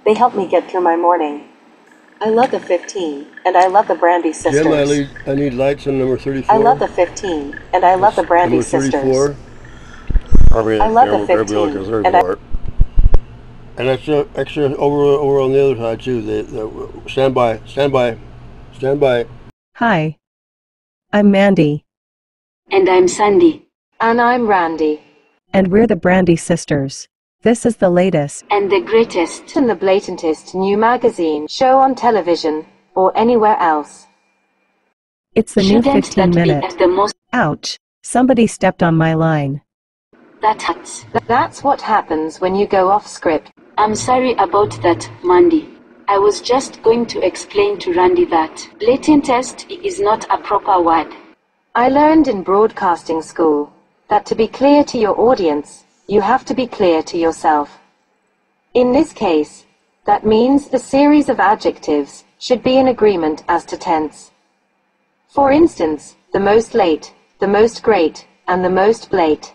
They help me get through my morning. I love the 15, and I love the Brandi Sisters. Jim, I need lights on number 34. I love the 15, and I love the Brandi Sisters. Number 34. I love the 15, and extra over on the other side too. Stand by. Hi, I'm Mandy. And I'm Sandy. And I'm Randy. And we're the Brandi Sisters. This is the latest and the greatest and the blatantest new magazine show on television or anywhere else. It's the new 15-minute. Ouch, somebody stepped on my line. That hurts. That's what happens when you go off script. I'm sorry about that, Mandy. I was just going to explain to Randy that blatantest is not a proper word. I learned in broadcasting school that to be clear to your audience, you have to be clear to yourself. In this case, that means the series of adjectives should be in agreement as to tense. For instance, the most late, the most great, and the most blate.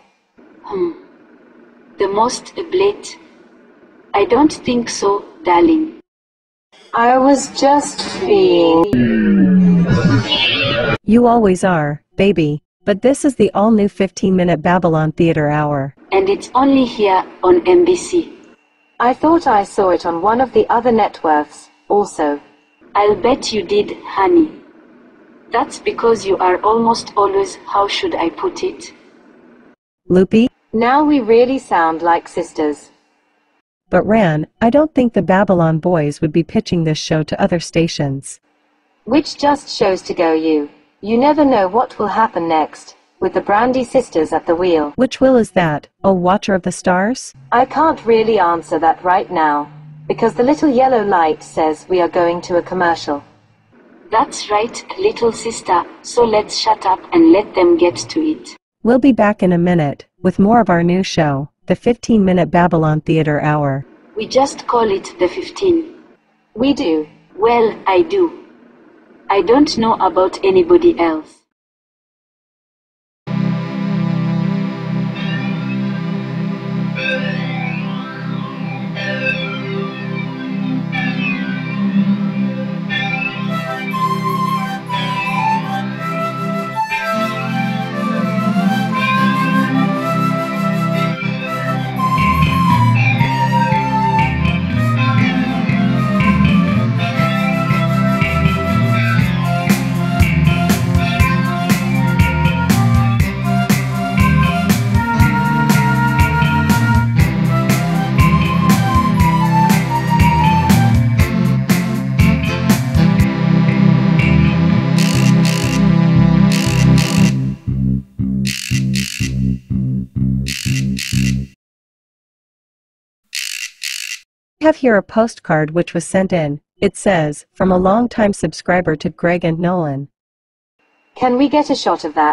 The most blate? I don't think so, darling. I was just being... You always are, baby. But this is the all-new 15-minute Babylon Theater Hour. And it's only here on MBC. I thought I saw it on one of the other networks, also. I'll bet you did, honey. That's because you are almost always, how should I put it? Loopy? Now we really sound like sisters. But Ran, I don't think the Babylon boys would be pitching this show to other stations. Which just shows to go you. You never know what will happen next, with the Brandi Sisters at the wheel. Which will is that, oh Watcher of the Stars? I can't really answer that right now, because the little yellow light says we are going to a commercial. That's right, little sister, so let's shut up and let them get to it. We'll be back in a minute, with more of our new show, the 15-minute Babylon Theater Hour. We just call it the 15. We do. Well, I do. I don't know about anybody else. I have here a postcard which was sent in. It says, from a long-time subscriber to Greg and Nolan. Can we get a shot of that?